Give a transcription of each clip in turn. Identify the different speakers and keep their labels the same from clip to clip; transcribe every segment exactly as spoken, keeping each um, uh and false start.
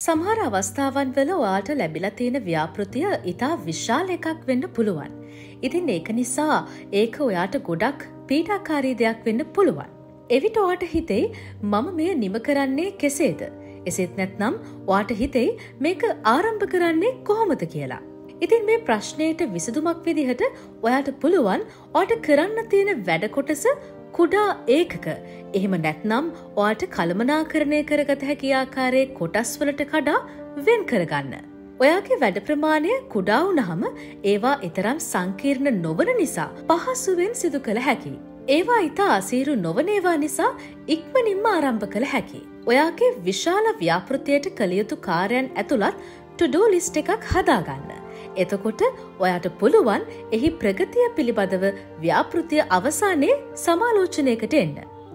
Speaker 1: සමහර අවස්ථාවන් වල ඔයාලට ලැබිලා තියෙන ව්‍යාපෘතිය ඉතා විශාල එකක් වෙන්න පුළුවන්. ඉතින් ඒක නිසා ඒක ඔයාට ගොඩක් පීඩාකාරී දෙයක් වෙන්න පුළුවන්. එවිට ඔයාට හිතෙයි මම මෙය නිම කරන්නේ කෙසේද? එසේත් නැත්නම් ඔයාට හිතෙයි මේක ආරම්භ කරන්නේ කොහොමද කියලා. ඉතින් මේ ප්‍රශ්නයට විසඳුමක් විදිහට ඔයාට පුළුවන් ඔයාට කරන්න තියෙන වැඩ කොටස කුඩා ඒකක එහෙම නැත්නම් ඔයාට කළමනාකරණය කරගත හැකි ආකාරයේ කොටස් වලට කඩා වෙන් කරගන්න. ඔයාගේ වැඩ ප්‍රමාණය කුඩා වුණාම ඒවා ඊතරම් සංකීර්ණ නොවන නිසා පහසුවෙන් සිදු කළ හැකියි. ඒවා ඉතා අසීරු නොවන ඒවා නිසා ඉක්මනින්ම ආරම්භ කළ හැකියි. ඔයාගේ විශාල ව්‍යාපෘතියට කළ යුතු කාර්යයන් ඇතුළත් to-do list එකක් හදාගන්න. එතකොට ඔයාට පුළුවන් එහි ප්‍රගතිය පිළිබඳව ව්‍යාපෘතිය අවසානයේ සමාලෝචනයකට එන්න.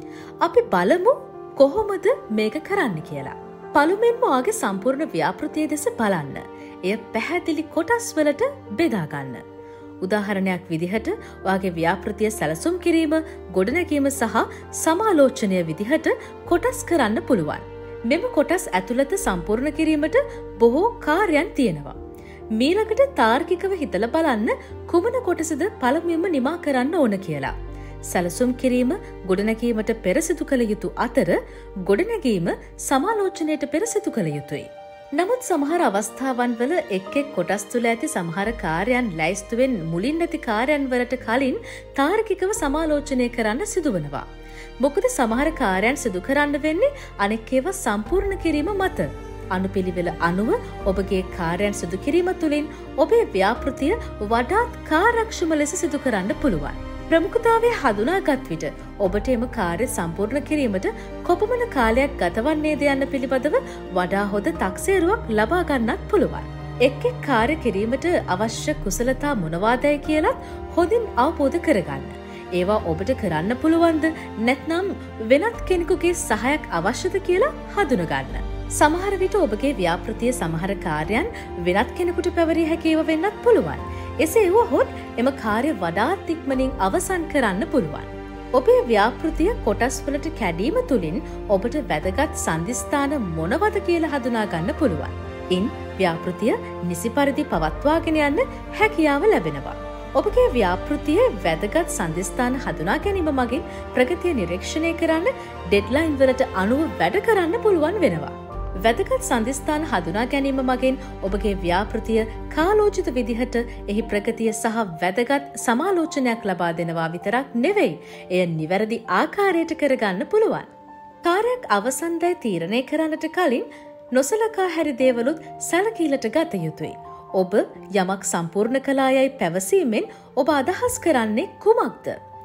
Speaker 1: අපි බලමු කොහොමද මේක කරන්න කියලා. පළමුවෙන්ම ඔයාගේ සම්පූර්ණ ව්‍යාපෘතිය දෙස බලන්න. එය පැහැදිලි කොටස් වලට බෙදා ගන්න. උදාහරණයක් විදිහට ඔයාගේ ව්‍යාපෘතිය සැලසුම් කිරීම, ගොඩනැගීම සහ සමාලෝචනය විදිහට කොටස් කරන්න පුළුවන්. මෙම කොටස් ඇතුළත සම්පූර්ණ කිරීමට බොහෝ කාර්යයන් තියෙනවා. මීළඟට තාර්කිකව හිතලා බලන්න කුමන කොටසද පළමුවෙන්ම නිමා කරන්න ඕන කියලා. සැලසුම් කිරීම ගොඩනැගීමට පෙර සිදු කළ යුතු අතර ගොඩනැගීම සමාලෝචනයට පෙර සිදු කළ යුතුයි. නමුත් සමහර අවස්ථාවන් වල එක් එක් කොටස් තුළ ඇති සමහර කාර්යයන් ලැයිස්තුවෙන් මුලින් නැති කාර්යයන් වලට කලින් තාර්කිකව සමාලෝචනය කරන්න සිදුවනවා. මොකද සමහර කාර්යයන් සිදු කරන්න වෙන්නේ අනෙක් ඒවා සම්පූර්ණ කිරීම මත. අනුපිළිවෙල අනුව ඔබගේ කාර්යයන් සිදු කිරීම තුළින් ඔබේ ව්‍යාපෘතිය වඩාත් කාර්යක්ෂම ලෙස සිදු කරන්න පුළුවන්. ප්‍රමුඛතාවය හඳුනාගත් විට ඔබට එම කාර්ය සම්පූර්ණ කිරීමට කොපමණ කාලයක් ගතවන්නේද යන්න පිළිබඳව වඩා හොඳ තක්සේරුවක් ලබා ගන්නත් පුළුවන්. එක් එක් කාර්ය කිරීමට අවශ්‍ය කුසලතා මොනවාදයි කියලත් හොඳින් අවබෝධ කරගන්න. ඒවා ඔබට කරන්න පුළුවන්ද නැත්නම් වෙනත් කෙනෙකුගේ සහයක් අවශ්‍යද කියලා හඳුනගන්න. සමහර විට ඔබගේ ව්‍යාපෘතිය සමහර කාර්යයන් වෙනත් කෙනෙකුට පැවරිය හැකිව වෙන්නත් පුළුවන්. එසේ වුවහොත් එම කාර්ය වඩාත් ඉක්මනින් අවසන් කරන්න පුළුවන්. ඔබේ ව්‍යාපෘතිය කොටස් වලට කැඩීම තුළින් ඔබට වැදගත් සන්ධිස්ථාන මොනවද කියලා හඳුනා ගන්න පුළුවන්. ඉන් ව්‍යාපෘතිය නිසි පරිදි පවත්වාගෙන යන්න හැකියාව ලැබෙනවා. ඔබගේ ව්‍යාපෘතියේ වැදගත් සන්ධිස්ථාන හඳුනා ගැනීම මගින් ප්‍රගතිය නිරීක්ෂණය කරන්න ඩෙඩ්ලයින් වලට අනුව වැඩ කරන්න පුළුවන් වෙනවා. වැදගත් සන්ධිස්ථාන හඳුනා ගැනීම මගින් ඔබගේ ව්‍යාපෘතිය කාලෝචිත විදිහට එහි ප්‍රගතිය සහ වැදගත් සමාලෝචනයක් ලබා දෙනවා විතරක් නෙවෙයි, එය නිවැරදි ආකාරයට කරගන්න පුළුවන්. කාර්යයක් අවසන්දයි තීරණය කරන්නට කලින් නොසලකා හැරි දේවලුත් සැලකීලට ගත යුතුයි. ඔබ යමක් සම්පූර්ණ කළායයි පැවසීමෙන් ඔබ අදහස් කරන්නේ කුමක්ද?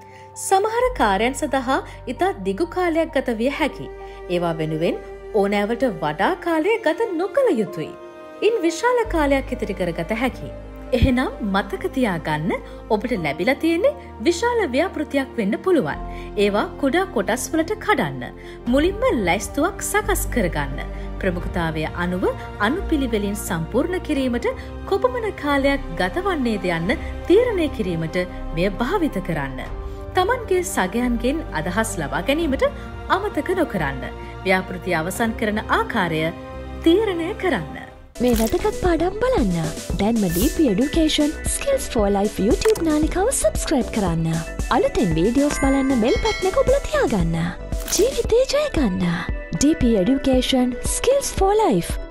Speaker 1: සමහර කාර්යයන් සඳහා ඉතා දිගු කාලයක් ගත විය හැකි. ඒවා වෙනුවෙන් ඕනෑවට වඩා කාලය ගත නොකළ යුතුයි. ඉන් විශාල කාලයක් ඉතිරි කරගත හැකි. එහෙනම් මතක තියාගන්න ඔබට ලැබිලා තියෙන්නේ විශාල ව්‍යාපෘතියක් වෙන්න පුළුවන්. ඒවා කුඩා කොටස් වලට කඩන්න. මුලින්ම ලැයිස්තුවක් සකස් කරගන්න. ප්‍රමුඛතාවය අනුව අනුපිළිවෙලින් සම්පූර්ණ කිරීමට කොපමණ කාලයක් ගතවන්නේද යන්න තීරණය කිරීමට මෙය භාවිත කරන්න. තමන්ගේ සගයන්ගෙන් අදහස් ලබා ගැනීමට අමතක නොකරන්න. ව්‍යාපෘතිය අවසන් කරන ආකාරය තීරණය කරන්න.
Speaker 2: මේ වැදගත් පාඩම් බලන්න දැන්ම DP Education Skills for Life YouTube නාලිකාව subscribe කරන්න. අලුතෙන් වීඩියෝස් බලන්න බෙල් බටන් එක ඔබලා තියාගන්න. ජීවිතේ ජය ගන්න. DP Education Skills for Life